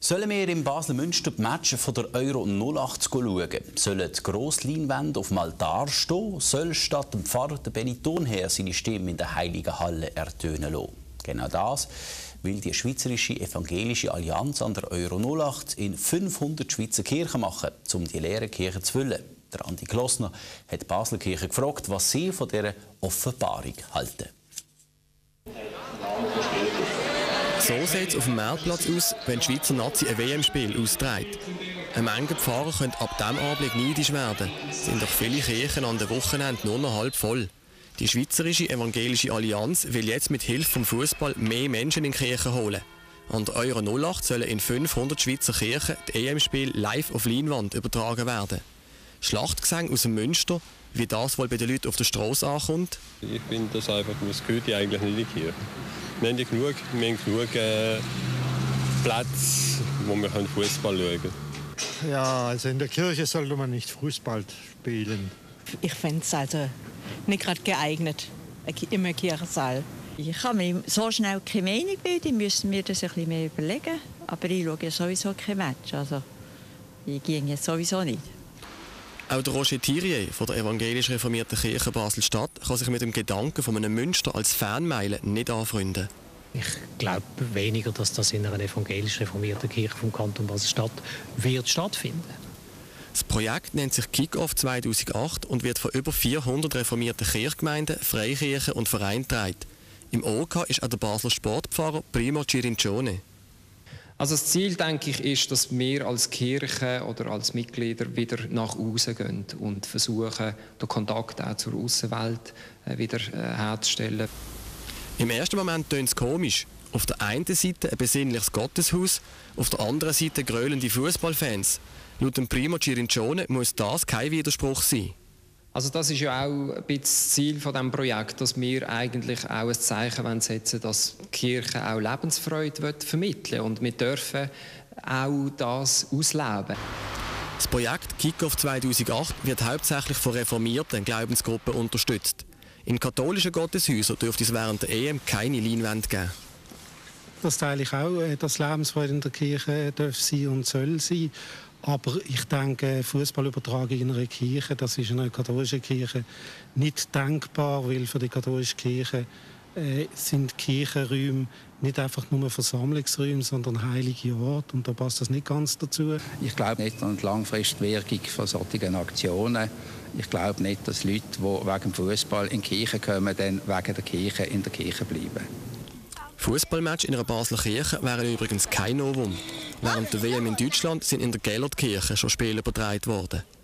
Sollen wir im Basel Münster die Matches von der Euro 08 schauen? Sollen die Grossleinwände auf dem Altar stehen? Soll statt dem Pfarrer der Benny Thurnherr seine Stimme in der Heiligen Halle ertönen lassen? Genau das will die Schweizerische Evangelische Allianz an der Euro 08 in 500 Schweizer Kirchen machen, um die leeren Kirchen zu füllen. Der Andi Klossner hat die Basler Kirche gefragt, was sie von dieser Offenbarung halten. So sieht es auf dem Marktplatz aus, wenn die Schweizer Nazi ein WM-Spiel austrägt. Eine Menge Pfarrer können ab diesem Anblick neidisch werden. Sind doch viele Kirchen an den Wochenenden nur noch halb voll. Die Schweizerische Evangelische Allianz will jetzt mit Hilfe vom Fußball mehr Menschen in die Kirchen holen. An der Euro 08 sollen in 500 Schweizer Kirchen die EM-Spiele live auf Leinwand übertragen werden. Schlachtgesänge aus dem Münster, wie das wohl bei den Leuten auf der Straße ankommt. Ich finde das einfach, das gehört eigentlich nicht in die Kirche. Wir haben genug Plätze, wo wir Fußball schauen können. Ja, also in der Kirche sollte man nicht Fußball spielen. Ich fände es also nicht gerade geeignet, im Kirchensaal. Ich kann mir so schnell keine Meinung bilden, ich müsste mir das ein bisschen mehr überlegen. Aber ich schaue ja sowieso kein Match, also ich gehe jetzt sowieso nicht. Auch der Roger Thirier von der evangelisch reformierten Kirche Basel-Stadt kann sich mit dem Gedanken von einem Münster als Fanmeile nicht anfreunden. Ich glaube weniger, dass das in einer evangelisch reformierten Kirche vom Kanton Basel-Stadt wird stattfinden. Das Projekt nennt sich Kick-Off 2008 und wird von über 400 reformierten Kirchgemeinden, Freikirchen und Vereinen getragen. Im OK ist auch der Basler Sportpfarrer Primo Cirincione. Also das Ziel, denke ich, ist, dass wir als Kirche oder als Mitglieder wieder nach außen gehen und versuchen, den Kontakt auch zur Aussenwelt wieder herzustellen. Im ersten Moment tönt es komisch. Auf der einen Seite ein besinnliches Gotteshaus, auf der anderen Seite grölende Fußballfans. Laut dem Primo Cirincione muss das kein Widerspruch sein. Also das ist ja auch ein bisschen das Ziel von diesem Projekt, dass wir eigentlich auch ein Zeichen setzen wollen, dass die Kirche auch Lebensfreude vermitteln will. Und wir dürfen auch das ausleben. Das Projekt Kick-Off 2008 wird hauptsächlich von reformierten Glaubensgruppen unterstützt. In katholischen Gotteshäusern dürfte es während der EM keine Leinwände geben. Das teile ich auch, dass Lebensfreude in der Kirche darf sein und soll sein. Aber ich denke, Fußballübertragung in einer Kirche, das ist in einer katholischen Kirche nicht denkbar, weil für die katholische Kirche sind Kirchenräume nicht einfach nur Versammlungsräume, sondern heilige Orte. Und da passt das nicht ganz dazu. Ich glaube nicht an die langfristige Wirkung von solchen Aktionen. Ich glaube nicht, dass Leute, die wegen dem Fußball in die Kirche kommen, dann wegen der Kirche in der Kirche bleiben. Fußballmatch in einer Basler Kirche wären übrigens kein Novum. Während der WM in Deutschland sind in der Gellertkirche schon Spiele übertragen worden.